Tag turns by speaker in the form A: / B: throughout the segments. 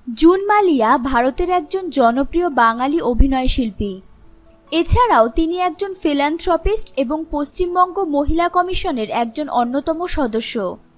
A: June Malia ভারতের একজন জনপ্রিয় বাঙালি অভিনয়শিল্পী। এছাড়াও তিনি একজন ফিল্যান্থ্রপিস্ট এবং পশ্চিমবঙ্গ মহিলা কমিশনের একজন অন্যতম সদস্য।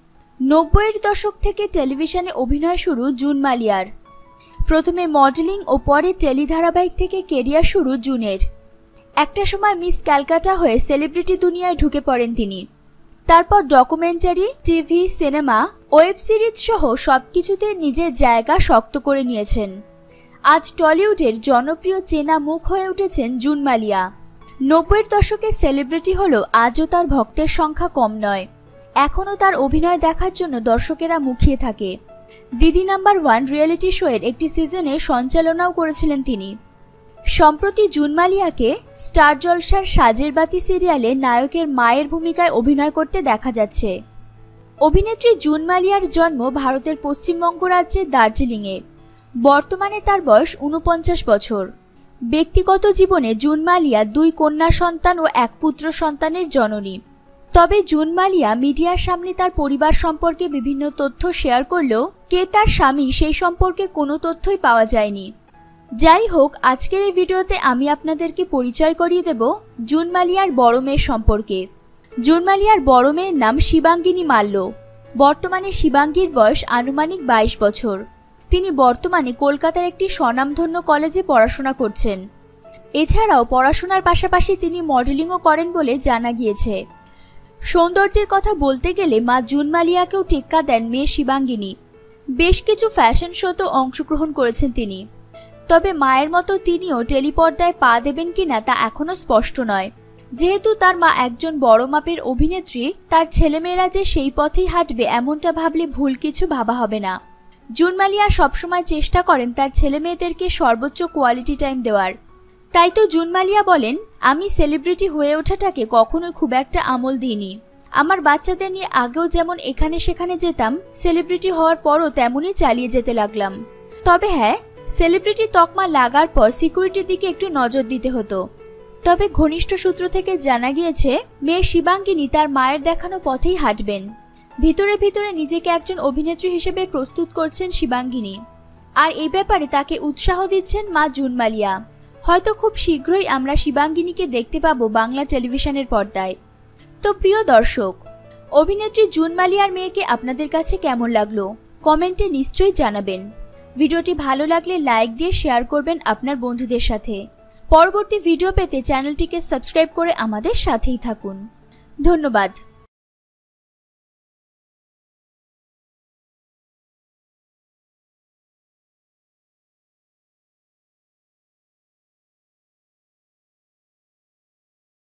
A: ৯০-এর দশক থেকে টেলিভিশনে অভিনয় শুরু জুন মালিয়ার। প্রথমে মডেলিং ও পরে টেলিধারাবাহিক থেকে কেরিয়ার শুরু জুনের। একটা সময় মিস ক্যালকাটা হয়ে সেলিব্রিটি দুনিয়ায় ঢুকে পড়েন তিনি। তারপর documentary, TV, cinema, web series সহ সবকিছুতে নিজের জায়গা শক্ত করে নিয়েছেন। আজ টলিউডের জনপ্রিয় চেনা মুখ হয়ে উঠেছেন জুন মালিয়া। ৯০-এর দশকে সেলিব্রিটি হলেও আজও তার ভক্তের সংখ্যা কম নয়। এখনও তার অভিনয় দেখার জন্য দর্শকেরা মুখিয়ে থাকে। দিদি নাম্বার 1 রিয়েলিটি শোয়ের একটি সিজনে সঞ্চালনাও করেছিলেন তিনি। সম্প্রতি জুন মালিয়াকে স্টার জলসার সাজের বাতি সিরিয়ালে নায়কের মায়ের ভূমিকায় অভিনয় করতে দেখা যাচ্ছে। অভিনেত্রী জুন মালিয়ার জন্ম ভারতের পশ্চিমবঙ্গ রাজ্যের দার্জিলিংয়ে। বর্তমানে তার বয়স ৪৯ বছর। ব্যক্তিগত জীবনে জুন মালিয়া ২ কন্যা সন্তান ও ১ পুত্র সন্তানের জননী। তবে জুন মালিয়া মিডিয়ার সামনে তার পরিবার সম্পর্কে বিভিন্ন তথ্য শেয়ার করলেও কে তার স্বামী সেই সম্পর্কে কোনো তথ্যই পাওয়া যায়নি। যাই হোক, আজকের এই ভিডিওতে আমি আপনাদেরকে পরিচয় করিয়ে দেব জুন মালিয়ার বড় মেয়ের সম্পর্কে। জুন মালিয়ার বড় মেয়ের নাম শিবাঙ্গিনী মাল্য। বর্তমানে শিবাঙ্গীর বয়স আনুমানিক ২২ বছর। তিনি বর্তমানে কলকাতার একটি স্বনামধন্য কলেজে পড়াশোনা করছেন। এছাড়াও পড়াশোনার পাশাপাশি তিনি মডেলিংও করেন বলে জানা গিয়েছে। সৌন্দর্যের কথা বলতে গেলে মা জুন মালিয়াকেও টেক্কা দেন মেয়ে শিবাঙ্গিনী। বেশ কিছু ফ্যাশন শোতেও অংশগ্রহণ করেছেন তিনি। তবে মায়ের মতো তিনিও টেলিপর্দায় পা দেবেন কিনা তা এখনও স্পষ্ট নয়। যেহেতু তার মা একজন বড় মাপের অভিনেত্রী, তার ছেলেমেয়েরা যে সেই পথেই হাঁটবে এমনটা ভাবলে ভুল কিছু ভাবা হবে না। জুন মালিয়া সবসময় চেষ্টা করেন তার ছেলেমেয়েদেরকে সর্বোচ্চ কোয়ালিটি টাইম দেওয়ার। তাই তো জুন মালিয়া বলেন, আমি সেলিব্রিটি হয়ে ওঠাটাকে কখনোই খুব একটা আমল দিইনি। আমার বাচ্চাদের নিয়ে আগেও যেমন এখানে সেখানে যেতাম, সেলিব্রিটি হওয়ার পরও তেমনই চালিয়ে যেতে লাগলাম। তবে হ্যাঁ, সেলিব্রিটি তকমা লাগার পর সিকিউরিটির দিকে একটু নজর দিতে হতো। তবে ঘনিষ্ঠ সূত্র থেকে জানা গিয়েছে মেয়ে শিবাঙ্গিনী তার মায়ের দেখানো পথেই হাঁটবেন। ভিতরে ভিতরে নিজেকে একজন অভিনেত্রী হিসেবে প্রস্তুত করছেন শিবাঙ্গিনী। আর এই ব্যাপারে তাকে উৎসাহ দিচ্ছেন মা জুন মালিয়া। হয়তো খুব শীঘ্রই আমরা শিবাঙ্গিনীকে দেখতে পাবো বাংলা টেলিভিশনের পর্দায়। তো প্রিয় দর্শক, অভিনেত্রী জুন মালিয়ার মেয়েকে আপনাদের কাছে কেমন লাগলো কমেন্টে নিশ্চয়ই জানাবেন। ভিডিওটি ভালো লাগলে লাইক দিয়ে শেয়ার করবেন আপনার বন্ধুদের সাথে। পরবর্তী ভিডিও পেতে চ্যানেলটিকে সাবস্ক্রাইব করে আমাদের সাথেই থাকুন। ধন্যবাদ।